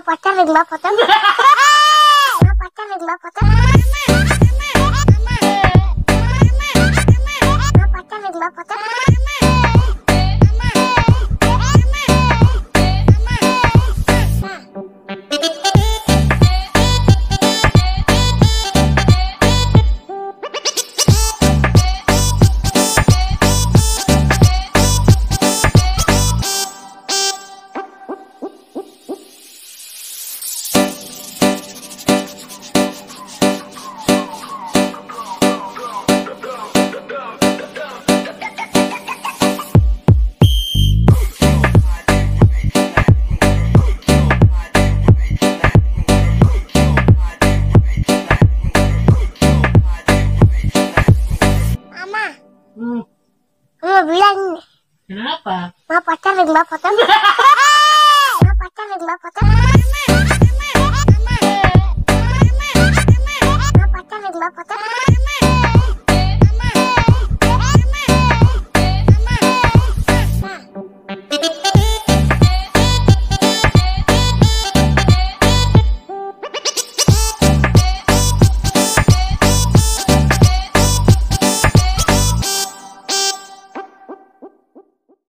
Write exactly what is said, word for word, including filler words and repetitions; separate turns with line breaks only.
pacar di mbak foto. Mau pacar di mbak foto. Mau pacar di mbak foto.
Hmm,
Mau bilang
kenapa?
mau pacar di mbak foto.